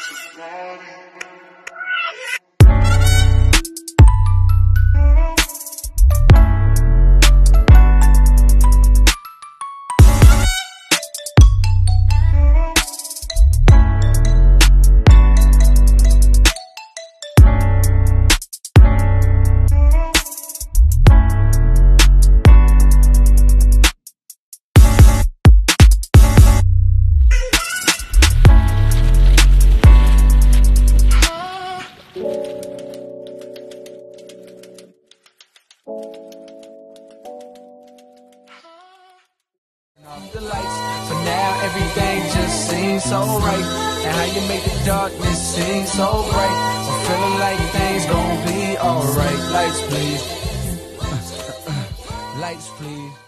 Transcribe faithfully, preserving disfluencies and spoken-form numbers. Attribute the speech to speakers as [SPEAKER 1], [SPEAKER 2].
[SPEAKER 1] Off the lights, for now everything just seems so right. And how you make the darkness seem so bright. I'm feeling like things gon' be alright. Lights please, lights please.